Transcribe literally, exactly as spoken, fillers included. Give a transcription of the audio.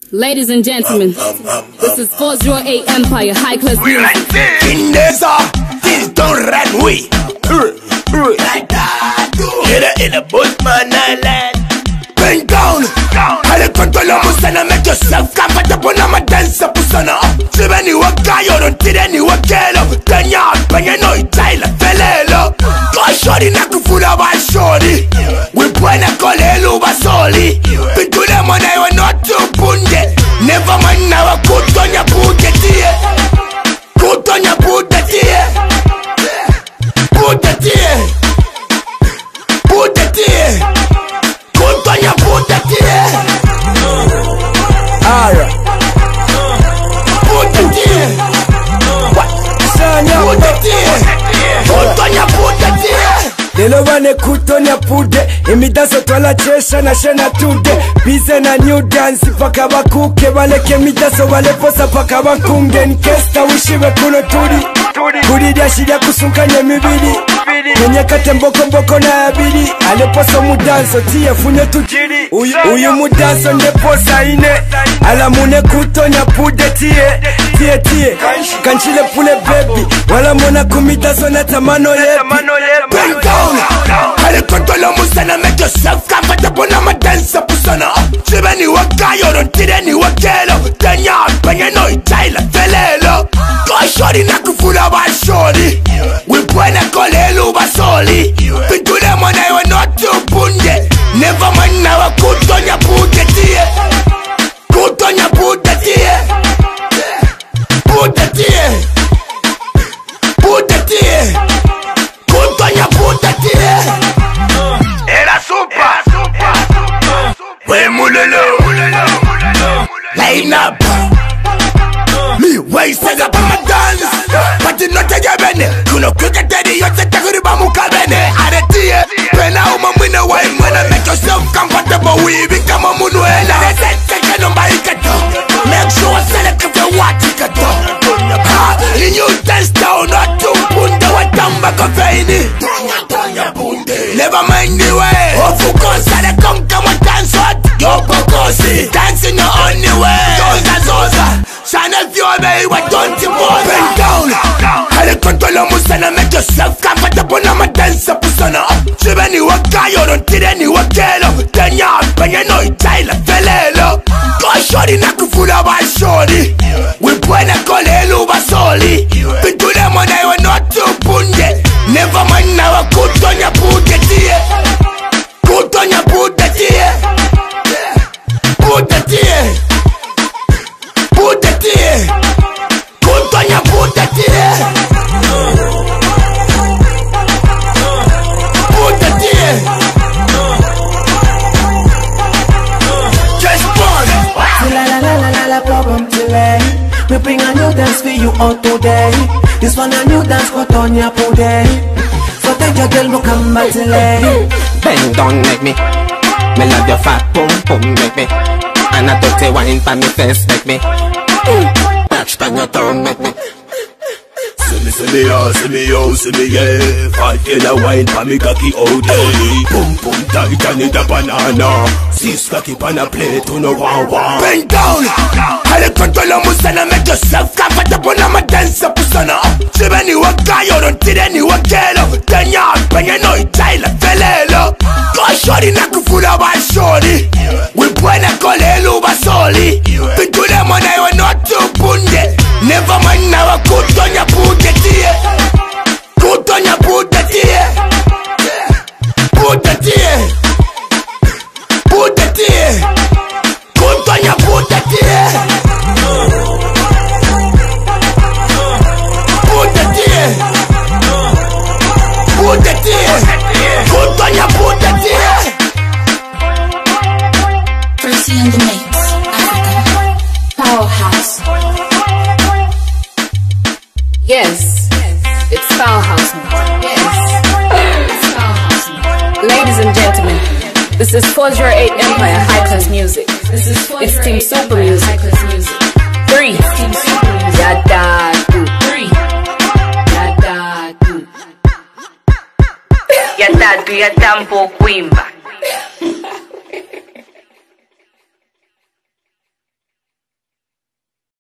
Ladies and gentlemen, this is four oh eight Empire, high class music. In this, things don't run away. Hit her in the Bushman Island. Bring down, I control the musana, make yourself comfortable. I'm a dancer, pusana. Tribani waka, you don't need any wakelo. Tonya Tonya, no Tyler, felelo. Go shorty, nakufula wa shorty. We put a colelo basoli. Pintu the money, we're not too bunde. Never mind now, good Tonya put the tea. Good Tonya put the tea. Put the tea. Put the tea. Good Tonya put the tea. Alright. Put the tea. What? Put the tea. Good Tonya put the tea. Lelo wane kutonya pude imidazo twala chesha na shena tude bize na new dance paka bakuke baleke midazo wale posa paka bakunge nkesta wishiwe kuno turi kuri dyashirya kusunkanya mibiri kwenye kate mboko mboko na abiri ale posa mudanso tiye funye tujiri uyu, uyu mudanso nde posa ine ala mune kutonya pude tiye tiye tiye kanchile pule baby wala mona kumidazo na tamano yepi Bring down, I control the musana, make yourself comfortable. I'm a dancer, pusana. Tribani waka, you don't need any wakelo. Tonya Tonya, no Tyler, felelo. Go shorty, nakufula wa shorty. We put a colelo basoli. Pintu the money, we're not too bunde. Never mind now, good Tonya put the tea. Good Tonya put the tea. Put the tea. Put the tea. Good Tonya put the tea. Era super. We mulolo. Line up. Me waist up on my dance. But you not take a bene. Kuno kuka daddy, you take a good bamuka bene. Are tea. Pena uma mwina wine when I make yourself comfortable. We become a munuela. They said take a number ikato. Make sure select if you want ikato. Ha, in you dance down, not too bunde wa tamba kafeini. Never mind the way. Oh, focus on the conca wa dance hot. Yo pokosi, dancing your only way. Zoza zoza, shana fiobe wa don't you bother. Bend down, I control the musana, make yourself comfortable. I'm a dancer, pusana. Tribani waka, you don't need any wakelo. Tonya Tonya, no Tyler, felelo. Go shorty, nakufula wa shorty. We put a colelo basoli. Pintu the money, we're not too bunde. Never mind now, good Tonya put the tea. Good Tonya put the tea. Put the tea. Put the tea. Good Tonya put the tea. Put the tea. Just one. La la la la la la problem today. We bring a new dance for you all today. This one a new dance for Tonya today. So take your girl, no come back today. Bend down, make me. Me love your fat pum pum, make me. And I dirty wine for me face, make me. Touch pan your tongue, make me. See me, see me, oh, see me, oh, see me, yeah. Fat killer wine for me cocky all day. Pum pum tight and it a banana. Sis cocky pan a plate to no one one. Bend down, I control the musana, make yourself comfortable. I'm a dancer, pusana. Tribani waka, you don't need any wakelo. Tonya Tonya, no Tyler, felelo. Go shorty, nakufula wa shorty. We put a colelo basoli. Pintu the money, we're not too bunde. Never mind now, good Tonya put the tea. Good Tonya put the tea. Put the tea. Put the tea. Good Tonya put the tea. Put the tea. Put the tea. Good Tonya put the tea. First in the mix, Africa, powerhouse. Yes, it's powerhouse. Yes, it's powerhouse. Ladies and gentlemen, this is four oh eight Empire, high class music. This is it's Team Super Music. Three. Team Super Music. Yada do. Three. Yada do. Yada do ya tambo kuimba.